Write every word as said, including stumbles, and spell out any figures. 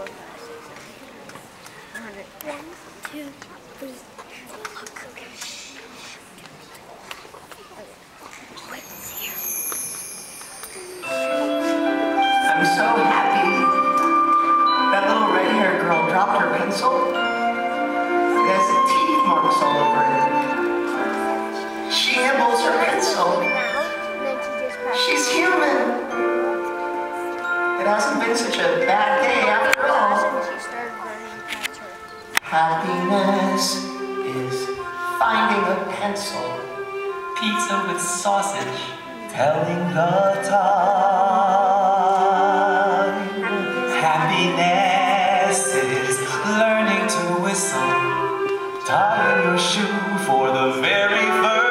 One, two, three. I'm so happy that little red-haired girl dropped her pencil. It has teeth marks all over it. She nibbles her pencil. She's human. It hasn't been such a bad day after all. Happiness is finding a pencil. Pizza with sausage, telling the time. Happiness is learning to whistle, tying your shoe for the very first